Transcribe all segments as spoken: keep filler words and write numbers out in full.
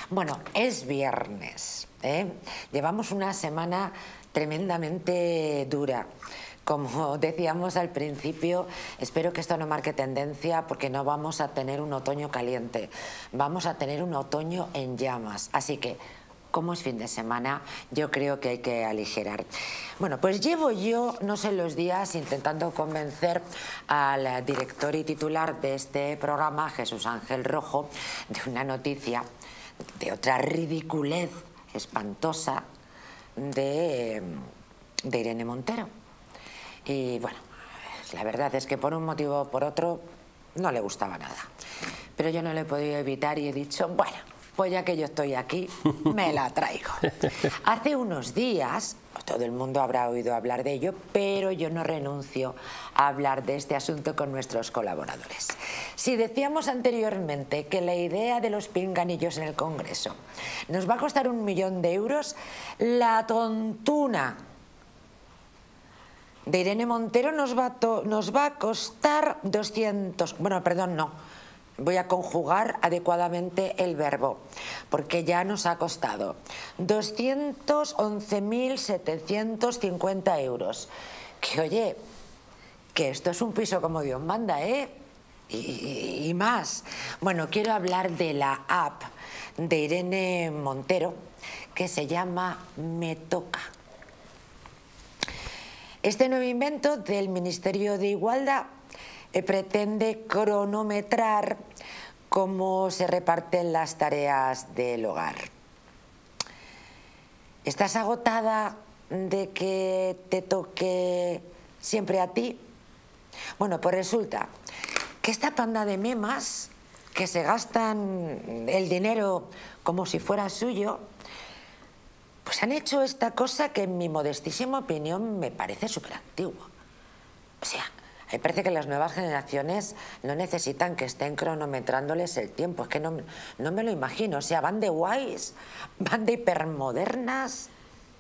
Bueno, es viernes, ¿eh? Llevamos una semana tremendamente dura. Como decíamos al principio, espero que esto no marque tendencia porque no vamos a tener un otoño caliente, vamos a tener un otoño en llamas. Así que, como es fin de semana, yo creo que hay que aligerar. Bueno, pues llevo yo, no sé los días, intentando convencer al director y titular de este programa, Jesús Ángel Rojo, de una noticia, de otra ridiculez espantosa de, de Irene Montero. Y bueno, la verdad es que por un motivo o por otro no le gustaba nada. Pero yo no le he podido evitar y he dicho, bueno, pues ya que yo estoy aquí, me la traigo. Hace unos días, todo el mundo habrá oído hablar de ello, pero yo no renuncio a hablar de este asunto con nuestros colaboradores. Si decíamos anteriormente que la idea de los pinganillos en el Congreso nos va a costar un millón de euros, la tontuna de Irene Montero nos va a, to nos va a costar doscientos... Bueno, perdón, no. Voy a conjugar adecuadamente el verbo, porque ya nos ha costado doscientos once mil setecientos cincuenta euros. Que oye, que esto es un piso como Dios manda, ¿eh? Y, y, y más. Bueno, quiero hablar de la app de Irene Montero que se llama Me Toca. Este nuevo invento del Ministerio de Igualdad eh, pretende cronometrar cómo se reparten las tareas del hogar. ¿Estás agotada de que te toque siempre a ti? Bueno, pues resulta que esta panda de memas que se gastan el dinero como si fuera suyo, pues han hecho esta cosa que en mi modestísima opinión me parece súper antigua. O sea, me parece que las nuevas generaciones no necesitan que estén cronometrándoles el tiempo. Es que no, no me lo imagino. O sea, van de guays, van de hipermodernas.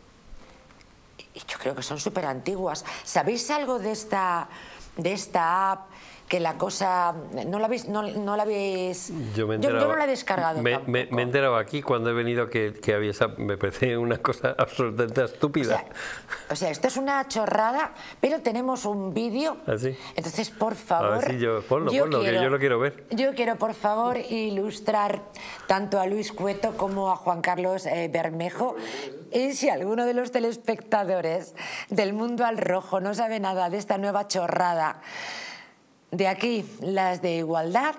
Y yo creo que son súper antiguas. ¿Sabéis algo de esta, de esta app? Que la cosa... ¿No la habéis...? No, no la habéis... Yo, me yo, yo no la he descargado me, me, me he enterado aquí cuando he venido que, que había esa... Me parece una cosa absolutamente estúpida. O sea, o sea, esto es una chorrada, pero tenemos un vídeo. ¿Ah, sí? Entonces, por favor... A ver si yo... Ponlo, yo ponlo, quiero, que yo lo quiero ver. Yo quiero, por favor, ilustrar tanto a Luis Cueto como a Juan Carlos eh, Bermejo. Y si alguno de los telespectadores del Mundo al Rojo no sabe nada de esta nueva chorrada... De aquí, las de igualdad.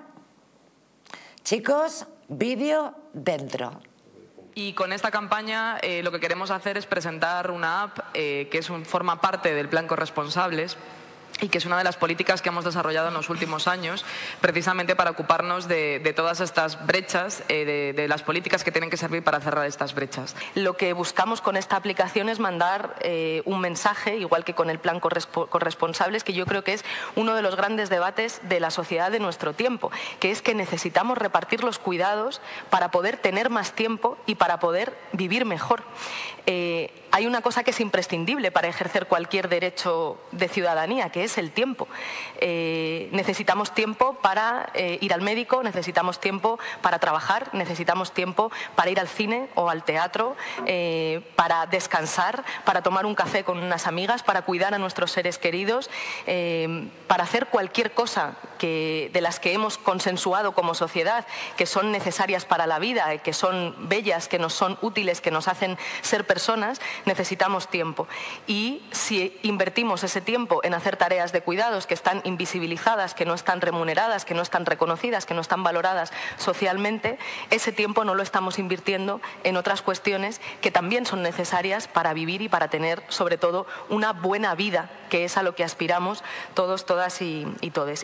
Chicos, vídeo dentro. Y con esta campaña eh, lo que queremos hacer es presentar una app eh, que es un, forma parte del Plan Corresponsables y que es una de las políticas que hemos desarrollado en los últimos años, precisamente para ocuparnos de, de todas estas brechas, eh, de, de las políticas que tienen que servir para cerrar estas brechas. Lo que buscamos con esta aplicación es mandar eh, un mensaje, igual que con el Plan Corresponsables, que yo creo que es uno de los grandes debates de la sociedad de nuestro tiempo, que es que necesitamos repartir los cuidados para poder tener más tiempo y para poder vivir mejor. Eh, hay una cosa que es imprescindible para ejercer cualquier derecho de ciudadanía, que es el tiempo. Eh, necesitamos tiempo para eh, ir al médico, necesitamos tiempo para trabajar, necesitamos tiempo para ir al cine o al teatro, eh, para descansar, para tomar un café con unas amigas, para cuidar a nuestros seres queridos, eh, para hacer cualquier cosa que, de las que hemos consensuado como sociedad, que son necesarias para la vida, que son bellas, que nos son útiles, que nos hacen ser personas. Necesitamos tiempo. Y si invertimos ese tiempo en hacer tareas de cuidados que están invisibilizadas, que no están remuneradas, que no están reconocidas, que no están valoradas socialmente, ese tiempo no lo estamos invirtiendo en otras cuestiones que también son necesarias para vivir y para tener, sobre todo, una buena vida, que es a lo que aspiramos todos, todas y, y todes.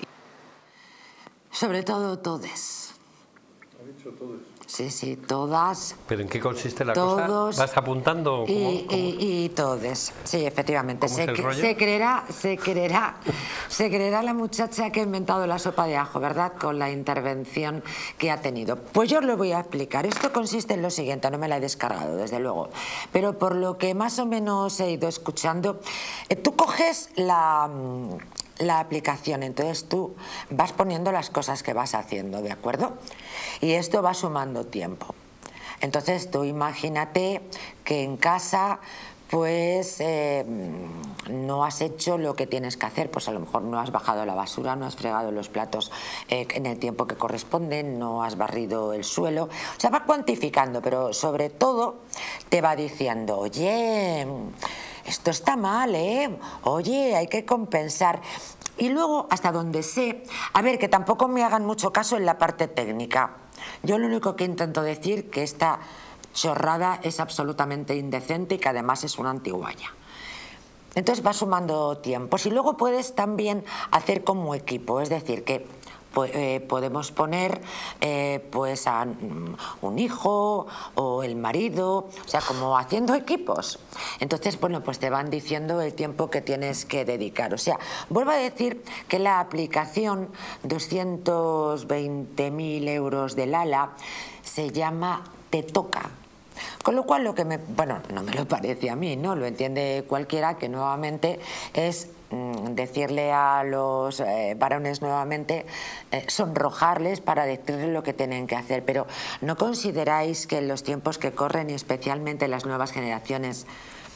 Sobre todo todes. ¿Ha dicho todes? Sí, sí, todas. ¿Pero en qué consiste la todos, cosa? ¿Vas apuntando? Y, ¿Cómo, cómo? y, y todes, sí, efectivamente. ¿Cómo es el se, rollo? se creerá, se creerá, se creerá la muchacha que ha inventado la sopa de ajo, ¿verdad? Con la intervención que ha tenido. Pues yo os lo voy a explicar. Esto consiste en lo siguiente, no me la he descargado, desde luego, pero por lo que más o menos he ido escuchando, eh, tú coges la... la aplicación, entonces tú vas poniendo las cosas que vas haciendo, ¿de acuerdo? Y esto va sumando tiempo. Entonces tú imagínate que en casa pues eh, no has hecho lo que tienes que hacer, pues a lo mejor no has bajado la basura, no has fregado los platos eh, en el tiempo que corresponde, no has barrido el suelo, o sea, va cuantificando, pero sobre todo te va diciendo, oye, esto está mal, ¿eh? Oye, hay que compensar. Y luego, hasta donde sé, a ver, que tampoco me hagan mucho caso en la parte técnica. Yo lo único que intento decir que esta chorrada es absolutamente indecente y que además es una antigualla. Entonces va sumando tiempos y luego puedes también hacer como equipo, es decir, que eh, podemos poner eh, pues a un hijo o el marido, o sea, como haciendo equipos. Entonces, bueno, pues te van diciendo el tiempo que tienes que dedicar. O sea, vuelvo a decir que la aplicación doscientos veinte mil euros del ALA se llama Te Toca. Con lo cual, lo que me, bueno, no me lo parece a mí, ¿no? Lo entiende cualquiera, que nuevamente es mmm, decirle a los eh, varones nuevamente, eh, sonrojarles para decirles lo que tienen que hacer. Pero ¿no consideráis que en los tiempos que corren, y especialmente las nuevas generaciones,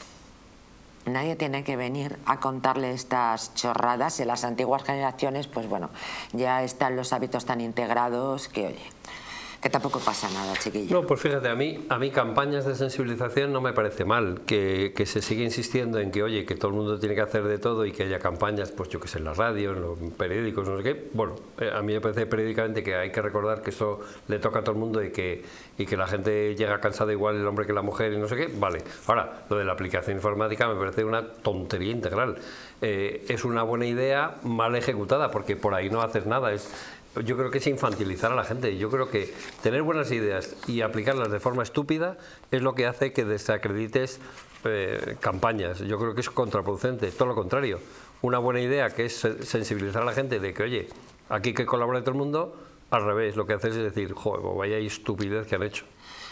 nadie tiene que venir a contarle estas chorradas? En las antiguas generaciones, pues bueno, ya están los hábitos tan integrados que, oye, que tampoco pasa nada, chiquillo. No, pues fíjate, a mí, a mí campañas de sensibilización no me parece mal, que, que se sigue insistiendo en que, oye, que todo el mundo tiene que hacer de todo y que haya campañas, pues yo que sé, en la radio, en los periódicos, no sé qué. Bueno, eh, a mí me parece periódicamente que hay que recordar que eso le toca a todo el mundo y que, y que la gente llega cansada igual el hombre que la mujer y no sé qué. Vale, ahora, lo de la aplicación informática me parece una tontería integral. Eh, es una buena idea mal ejecutada, porque por ahí no haces nada. Es, Yo creo que es infantilizar a la gente. Yo creo que tener buenas ideas y aplicarlas de forma estúpida es lo que hace que desacredites eh, campañas. Yo creo que es contraproducente, todo lo contrario. Una buena idea que es sensibilizar a la gente de que, oye, aquí que colabore todo el mundo, al revés, lo que hace es decir, joder, vaya estupidez que han hecho.